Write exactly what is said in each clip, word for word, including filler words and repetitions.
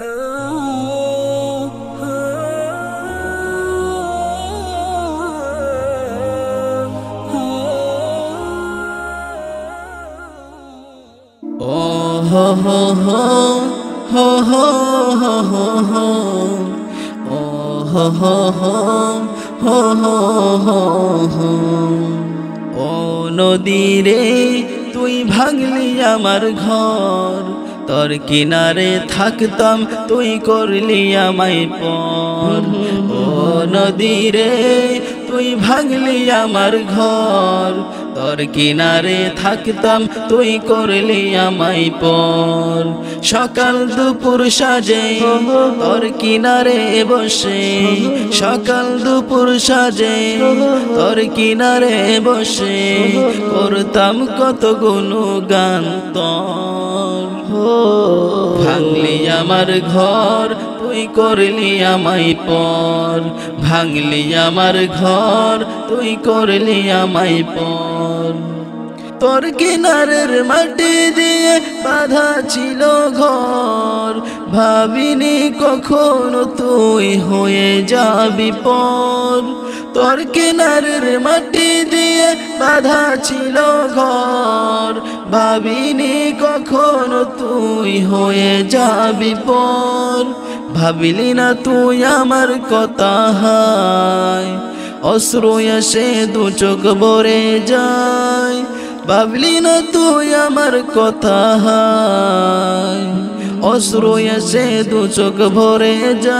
ho ho ho ho ho ho ho ho oh ho ho ho ho ho ho ho ও নদী রে তুই ভাঙলি আমার ঘর তোর কিনারে থাকতাম তুই করলি আমায় পর ও নদী রে তুই ভাঙলি আমার ঘর তোর কিনারে থাকতাম তুই করলি আমায় পর সকাল দুপুর সাজে তোর কিনারে বসে সকাল দুপুর সাজে তোর কিনারে বসে করতাম কত গুণগান তোর ভাঙলি আমার ঘর তুই করলি আমায় পর ভাঙলি আমার ঘর তুই করলি আমায় পর তোর কিনারের মাটি দিয়ে বাঁধা ছিল ঘর ভাবিনি কখনো তুই হয়ে যাবি পর তোর কিনারের মাটি দিয়ে বাঁধা ছিল ঘর ভাবিনি কখনো তুই হয়ে যাবি পর ভাবিলি না তুই আমার কথা হায় অশ্রু এসে দু চোখ ভরে যায় ভাবলি না তুই আমার কথা হায় অশ্রু এসে দু চোখ ভরে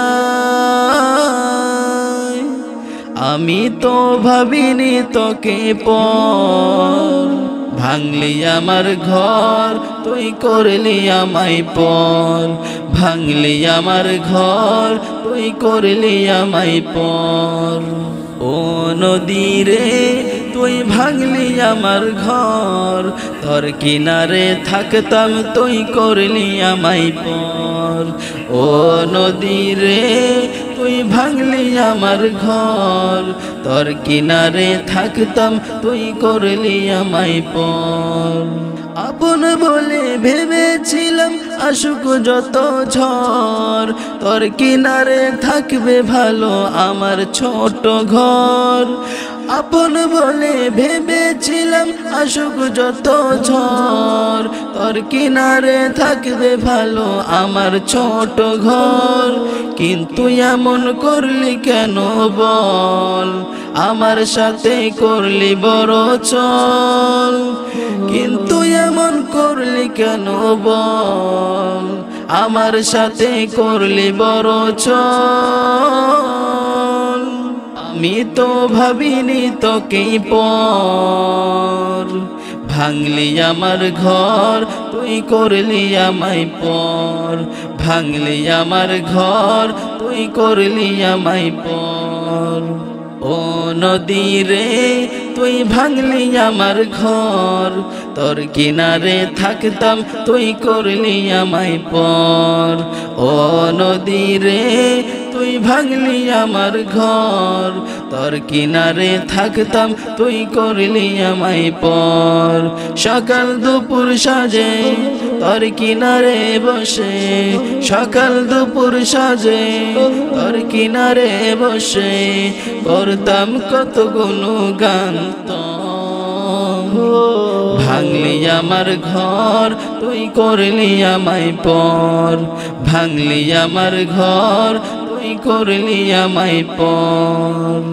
যায় আমি তো ভাবিনি তোকে পর ভাঙলি আমার ঘর তুই করলি আমায় পর ভাঙলি আমার ঘর তুই করলি আমায় পর ও নদী রে তুই ভাঙলি আমার ঘর তোর কিনারে থাকতাম তুই করলি আমায় পর ও নদী রে তুই ভাঙলি আমার ঘর তোর কিনারে থাকতাম তুই করলি আমায় পর আপন বলে ভেবেছিলাম আসুক যত ঝড় তোর কিনারে থাকবে ভালো আমার ছোট ঘর আপন বলে ভেবেছিলাম আসুক যত ঝড় তোর কিনারে থাকবে ভালো আমার ছোট ঘর কিন্তু এমন করলি কেন বল আমার সাথে করলি বড় চল কিন্তু এমন করলি কেন বল আমার সাথে করলি বড় চল আমি তো ভাবিনি তোকে পর ভাঙলি আমার ঘর তুই করলি আমায় পর ভাঙলি আমার ঘর তুই করলি আমায় পর ও নদী রে তুই ভাঙলি আমার ঘর তোর কিনারে থাকতাম তুই করলি আমায় পর ও নদী রে তুই ভাঙলি আমার ঘর তোর কিনারে থাকতাম তুই করলি আমায় পর সকাল দুপুর সাজে তোর কিনারে বসে সকাল দুপুর সাজে তোর কিনারে বসে করতাম কত গুণগান ভাঙলি আমার ঘর তুই করলি আমায় পর ভাঙলি আমার ঘর তুই করলি আমায় পর।